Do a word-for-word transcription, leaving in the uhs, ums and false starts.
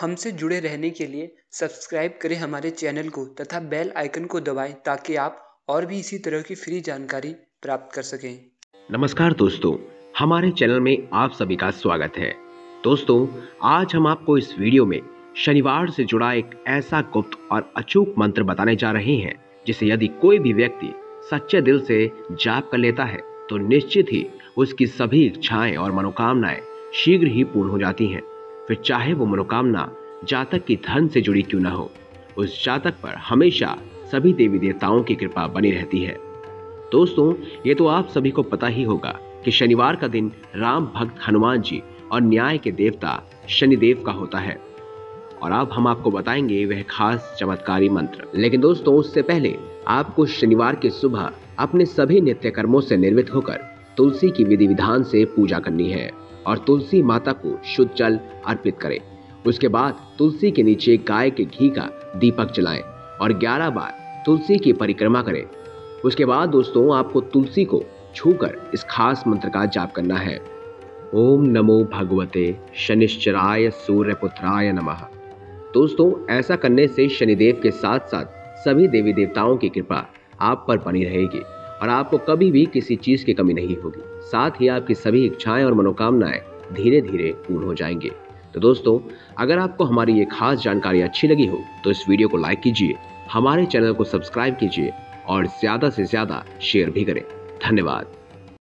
हमसे जुड़े रहने के लिए सब्सक्राइब करें हमारे चैनल को तथा बेल आइकन को दबाएं ताकि आप और भी इसी तरह की फ्री जानकारी प्राप्त कर सकें। नमस्कार दोस्तों, हमारे चैनल में आप सभी का स्वागत है। दोस्तों, आज हम आपको इस वीडियो में शनिवार से जुड़ा एक ऐसा गुप्त और अचूक मंत्र बताने जा रहे हैं जिसे यदि कोई भी व्यक्ति सच्चे दिल से जाप कर लेता है तो निश्चित ही उसकी सभी इच्छाएं और मनोकामनाएं शीघ्र ही पूर्ण हो जाती हैं। फिर चाहे वो मनोकामना जातक की धन से जुड़ी क्यों न हो, उस जातक पर हमेशा सभी देवी देवताओं की कृपा बनी रहती है। दोस्तों, ये तो आप सभी को पता ही होगा कि शनिवार का दिन राम भक्त हनुमान जी और न्याय के देवता शनिदेव का होता है और अब हम आपको बताएंगे वह खास चमत्कारी मंत्र। लेकिन दोस्तों, उससे पहले आपको शनिवार की सुबह अपने सभी नित्य कर्मों से निर्मित होकर तुलसी की विधि विधान से पूजा करनी है और तुलसी माता को शुद्ध जल अर्पित करें। उसके बाद तुलसी के नीचे गाय के घी का दीपक जलाएं और ग्यारह बार तुलसी की परिक्रमा करें। उसके बाद दोस्तों, आपको तुलसी को छूकर इस खास मंत्र का जाप करना है। ओम नमो भगवते शनिश्चराय सूर्यपुत्राय नमः। दोस्तों, ऐसा करने से शनिदेव के साथ साथ सभी देवी देवताओं की कृपा आप पर बनी रहेगी और आपको कभी भी किसी चीज की कमी नहीं होगी। साथ ही आपकी सभी इच्छाएं और मनोकामनाएं धीरे धीरे पूर्ण हो जाएंगे। तो दोस्तों, अगर आपको हमारी ये खास जानकारी अच्छी लगी हो तो इस वीडियो को लाइक कीजिए, हमारे चैनल को सब्सक्राइब कीजिए और ज्यादा से ज्यादा शेयर भी करें। धन्यवाद।